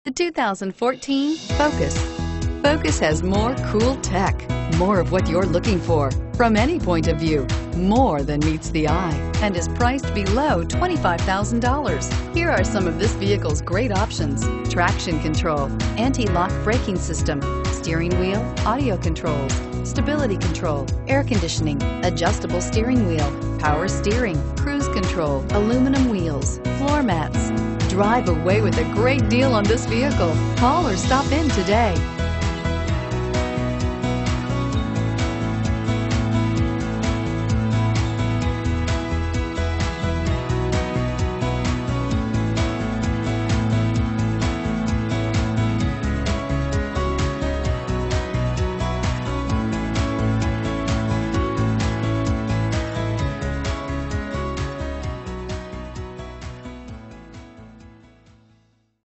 The 2014 Focus. Focus has more cool tech, more of what you're looking for. From any point of view, more than meets the eye, and is priced below $25,000. Here are some of this vehicle's great options: traction control, anti-lock braking system, steering wheel audio controls, stability control, air conditioning, adjustable steering wheel, power steering, cruise control, aluminum wheels, floor mats. Drive away with a great deal on this vehicle. Call or stop in today.